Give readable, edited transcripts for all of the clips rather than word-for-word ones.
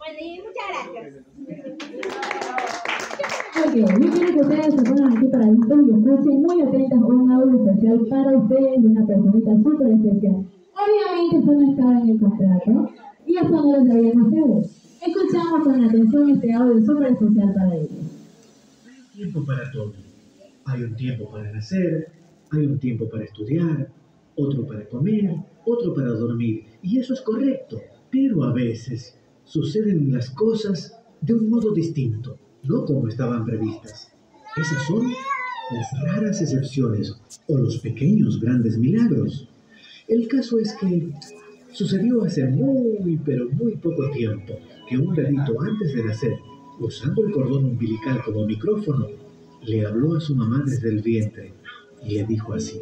Bueno, y muchas gracias. Ok, yo quiero que ustedes se pongan aquí paraditos y escuchen muy atentos a un audio especial para ustedes de una personita súper especial. Obviamente esto no estaba en el contrato y esto no lo sabían ustedes. Escuchamos con atención este audio súper especial para ellos. Hay un tiempo para todo. Hay un tiempo para nacer, hay un tiempo para estudiar, otro para comer, otro para dormir. Y eso es correcto, pero a veces suceden las cosas de un modo distinto, no como estaban previstas. Esas son las raras excepciones o los pequeños grandes milagros. El caso es que sucedió hace muy, pero muy poco tiempo que un bebito antes de nacer, usando el cordón umbilical como micrófono, le habló a su mamá desde el vientre y le dijo así.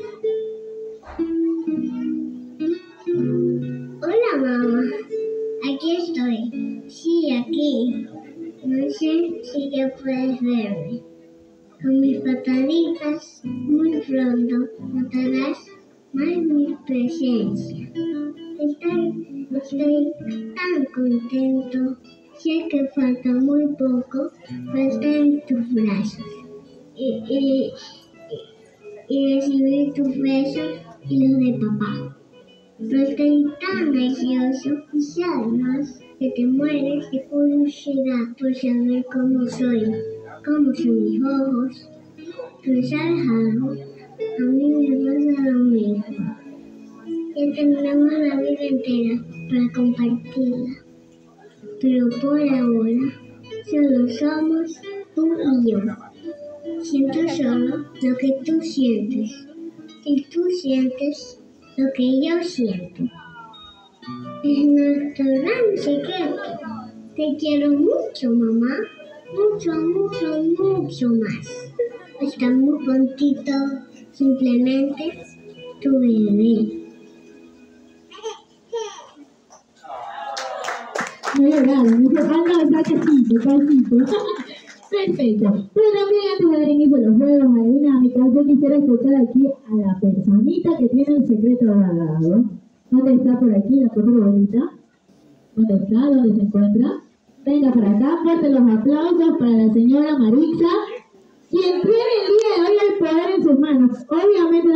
Hola mamá, aquí estoy. Sí, aquí. No sé si ya puedes verme. Con mis pataditas muy pronto notarás más mi presencia. Estoy tan contento. Sé que falta muy poco para estar en tus brazos y recibir tus besos y los de papá. Pero estoy tan ansioso y si además que te mueres de curiosidad por saber cómo soy, cómo son mis ojos. Pero sabes algo, a mí me pasa lo mismo. Ya tendremos la vida entera para compartirla. Pero por ahora, solo somos tú y yo. Siento solo lo que tú sientes. Y tú sientes lo que yo siento. Es nuestro gran secreto. Te quiero mucho, mamá. Mucho, mucho, mucho más. Está muy prontito. Simplemente tu bebé. No lloraron, dice, no, casito. Perfecto. Pero también antes de dar inicio a los juegos, a la dinámica, yo quisiera escuchar aquí a la personita que tiene el secreto guardado. ¿Dónde está por aquí la foto bonita? ¿Dónde está? ¿Dónde se encuentra? Venga para acá, fuerte los aplausos para la señora Maritza, quien tiene el día de hoy el poder en sus manos. Obviamente